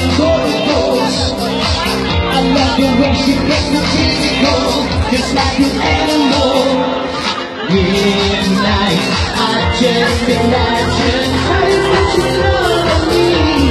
I love the way she gets the physical, just like an animal. Midnight, I just imagine how you put your love on me.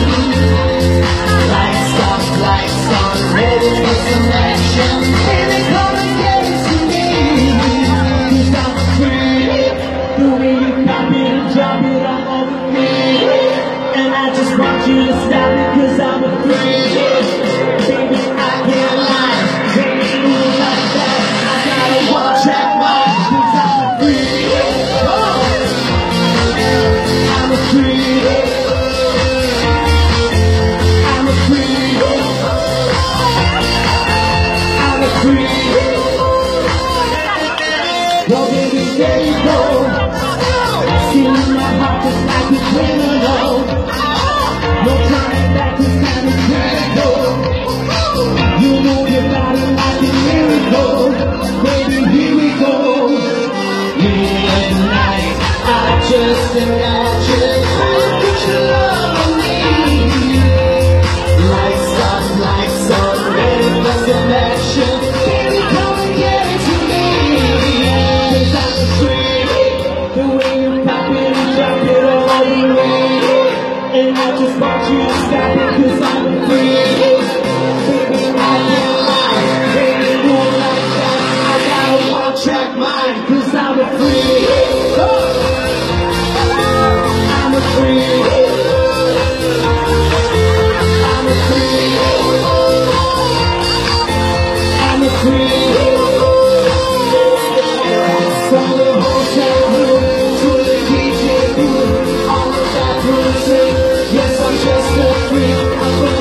Lights on, ready for some action. Baby, come and get it to me. 'Cause I'm free. The way you pop it and drop it, I'm all free. And I just want you to stop it 'cause I'm a freak. Baby, I can't lie. Baby, you like that. I gotta watch that mind 'cause I'm a freak. Oh. I'm a freak. I'm a freak. I'm a freak. Yo, baby, there you go. Stealing my heart just like a criminal. No turning back, this time is critical. You move your body like a miracle. Baby, here we go. Midnight, I just imagine how you put your love on me. Lights on, ready for some action. Baby, come and get it to me. 'Cause I'm a freak. The way you pop it and drop it all over me. And I just want you to stop it 'cause I'm a freak. Baby, I can't lie. Baby, you like that. I gotta watch that mind 'cause I'm a freak. I'm a freak. I'm a freak. I'm a freak. From the hotel room to the DJ booth, all of that music. Yes, I'm just a freak.